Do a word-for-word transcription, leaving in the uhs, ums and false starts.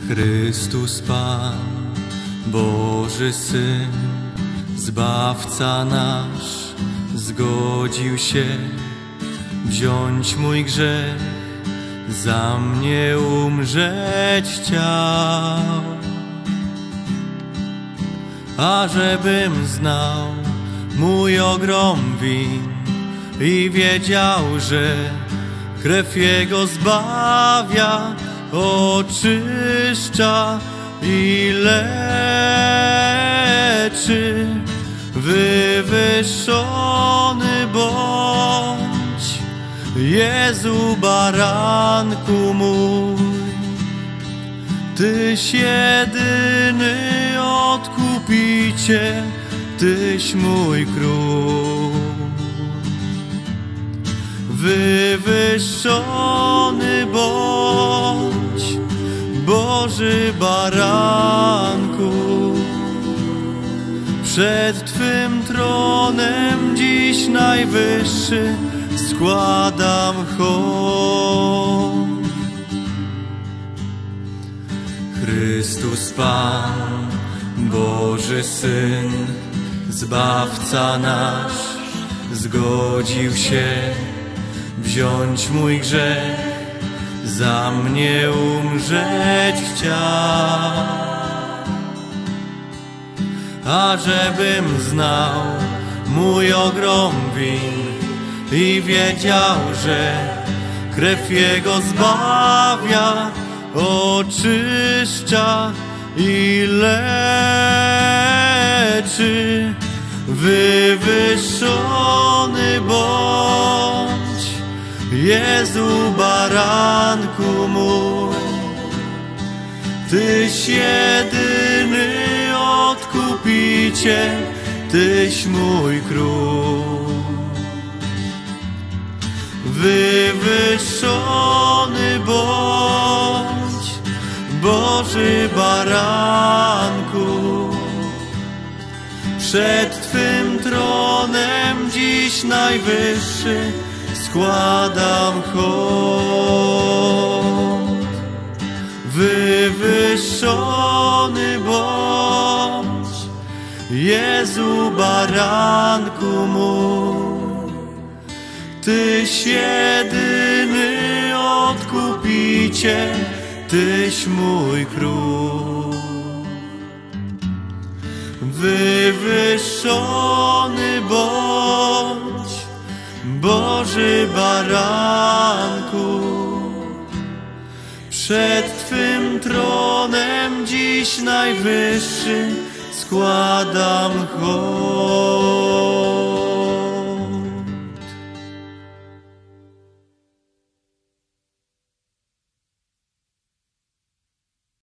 Chrystus Pan, Boży Syn, Zbawca nasz, zgodził się wziąć mój grzech, za mnie umrzeć chciał. A żebym znał mój ogrom win i wiedział, że krew Jego zbawia, oczyszcza i leczy, wywyższony bądź, Jezu baranku mój. Tyś jedyny odkupiciel, Tyś mój król. Wywyższony bądź, Boży baranku. Przed Twym tronem dziś najwyższy składam hołd. Chrystus Pan, Boży Syn, Zbawca nasz, zgodził się wziąć mój grzech, za mnie umrzeć chciał. A żebym znał mój ogrom win i wiedział, że krew Jego zbawia, oczyszcza i leczy, wywyższony bądź, Jezu baranku mój. Tyś jedyny odkupiciel, Tyś mój król. Wywyższony bądź, Boży baranku. Przed Twym tronem dziś najwyższy składam hołd. Wywyższony bądź, Jezu baranku mój. Tyś jedyny odkupiciel, Tyś mój król. Wywyższony bądź, Boży baranku. Przed Twym tronem dziś najwyższy składam hołd.